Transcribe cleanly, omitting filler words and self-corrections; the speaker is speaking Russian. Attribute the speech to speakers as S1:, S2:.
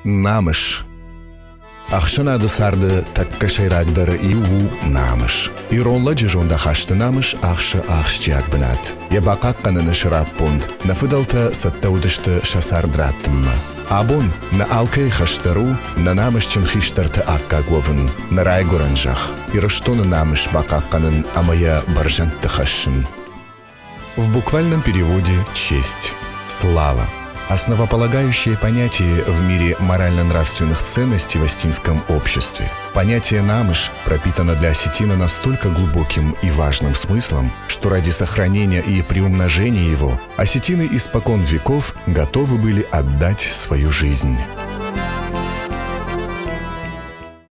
S1: Намыш. Ахшана сарды такка шайрагдары иу намыш. Иронла жонда хашты намыш ахшы ахшчак бінат. Ебақаққанын шырап бунд. Нафыдалта сатта удышты шасардраттымма. Абун на алкай хаштару, на намышчым хиштарты акка говын, на рай горанжах. Ирыштоны намыш бақаққанын амая баржантты хашшын. В буквальном переводе честь, слава. Основополагающее понятие в мире морально-нравственных ценностей в осетинском обществе. Понятие «намыш» пропитано для осетина настолько глубоким и важным смыслом, что ради сохранения и приумножения его осетины испокон веков готовы были отдать свою жизнь.